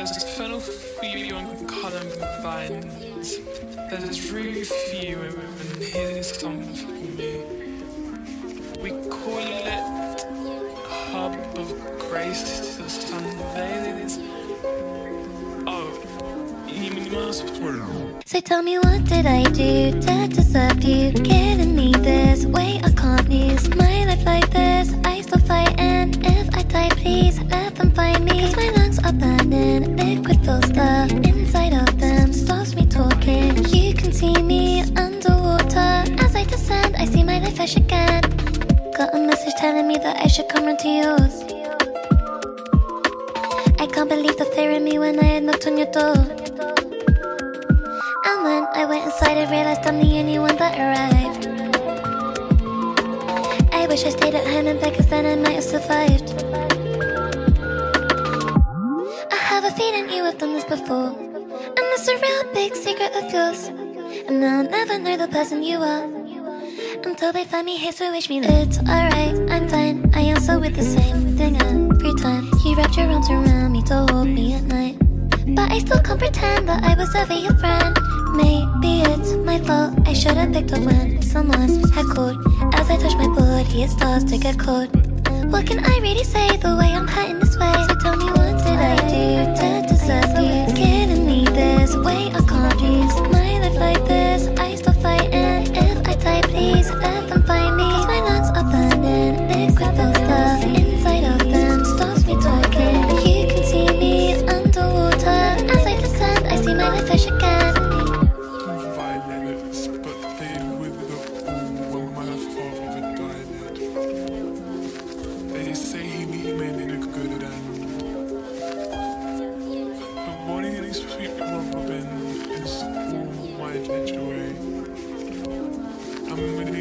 There's fennel for you on Columbines. There's roof for you and here's some for me. We call it Hub of Grace to Sundays. Oh, you must. So tell me, what did I do to deserve you killing me this way? I can't lose my life like this. I still fight, and if I die, please let them find me. 'Cause my lungs are burning, liquid fills the inside of them, stops me talking. You can see me underwater. As I descend, I see my life flash again. Got a message telling me that I should come run to yours. I can't believe the fear in me when I had knocked on your door. And when I went inside, I realized I'm the only one that arrived. I wish I stayed at home and bed, 'cause then I might have survived. I have a feeling you have done this before, and it's a real big secret of yours. And I'll never know the person you are until they find me here, so wish me luck. It's alright, I'm fine. I answer with the same thing every time. You wrapped your arms around me to hold me at night, but I still can't pretend that I was ever your friend. Maybe it's my fault, I should have picked up when someone had called. As I touch my body, it starts to get cold. What can I really say, the way I'm hurting this way? So tell me, what did I do to deserve you killing me this way? I can't lose my life like this. I still fight, and if I die, please let them find me. 'Cause my lungs are burning, liquid fills the inside of them, stops me talking. You can see me underwater. As I descend, I see my life flash again. Violets, but they wither all when my father died. They say he made me look good at end. But morning and sweet robin is all my joy. I'm